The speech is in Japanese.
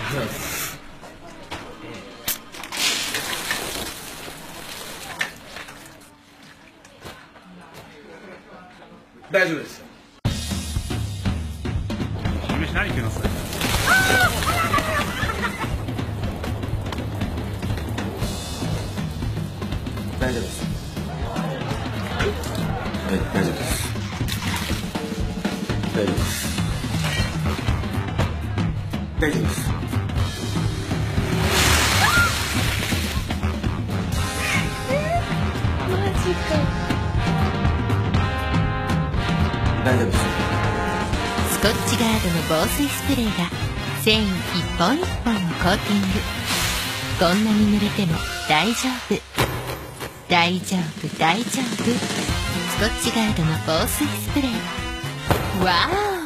大丈夫ですよ。 飯何食います？ 大丈夫です。はい、大丈夫です。大丈夫です。大丈夫です。 マジか。 大丈夫です。 スコッチガードの防水スプレーが繊維一本一本をコーティング。こんなに濡れても大丈夫。大丈夫大丈夫。スコッチガードの防水スプレー。わーお。